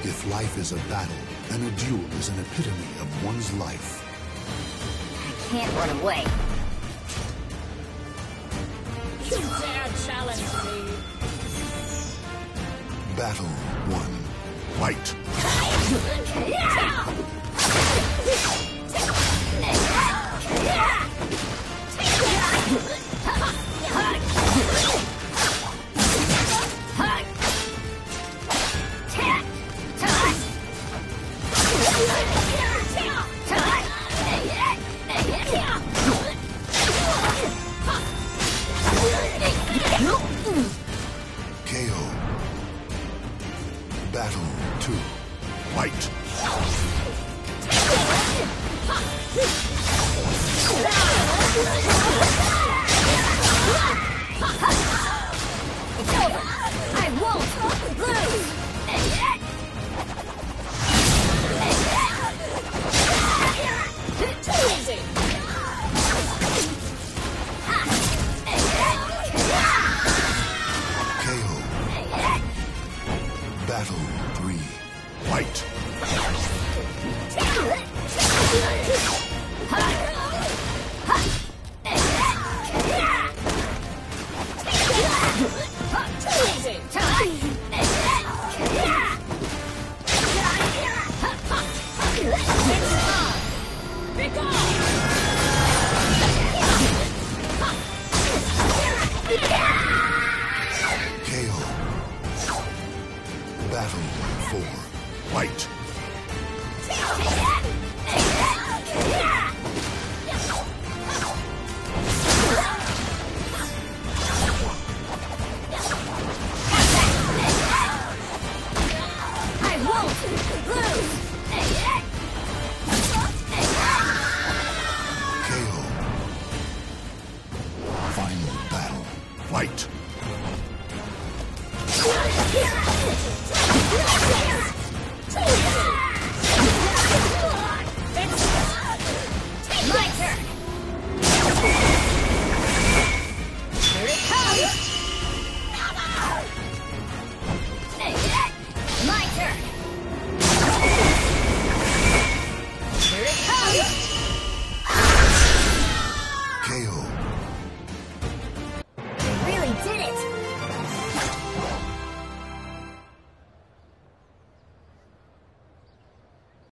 If life is a battle, then a duel is an epitome of one's life. I can't run away. You dare challenge me? Battle 1. Fight! KO. Battle 2. Fight! It's over. I won't lose. Easy. KO. Battle 3. Fight! Easy. Be gone. KO. Battle 4. Fight! I won't lose. KO. Final battle. Fight!